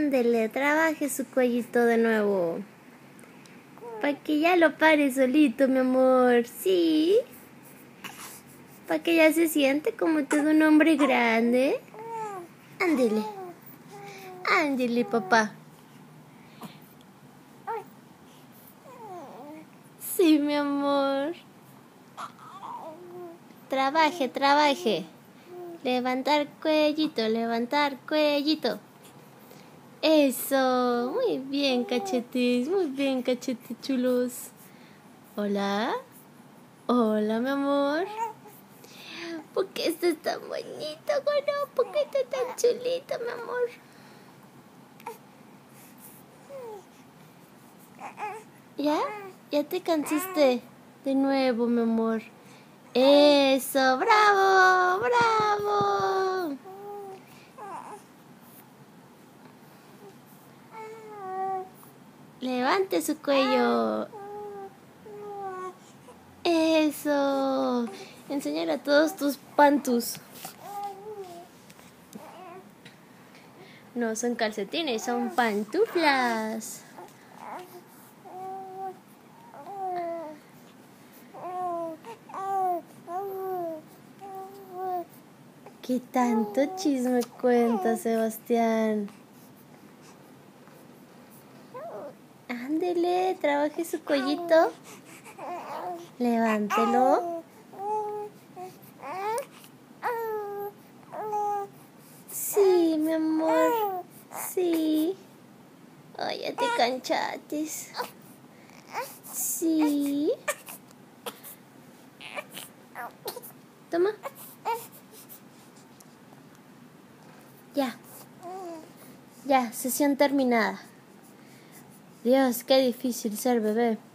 Ándele, trabaje su cuellito de nuevo. Para que ya lo pare solito, mi amor. Sí. Para que ya se siente como todo un hombre grande. Ándele. Ándele, papá. Sí, mi amor. Trabaje, trabaje. Levantar cuellito, levantar cuellito. Eso. Muy bien, cachetes. Muy bien, cachetes chulos. Hola. Hola, mi amor. ¿Por qué estás tan bonito, bueno? ¿Por qué estás tan chulito, mi amor? ¿Ya? ¿Ya te cansaste? De nuevo, mi amor. Eso, bravo, bravo. Levante su cuello. Eso. Enseñar a todos tus pantus. No son calcetines, son pantuflas. ¿Qué tanto chisme cuenta, Sebastián? Ándele, trabaje su cuellito. Levántelo. Sí, mi amor. Sí. Ay, ya te canchates. Sí. Toma. Ya. Ya, sesión terminada. Dios, qué difícil ser bebé.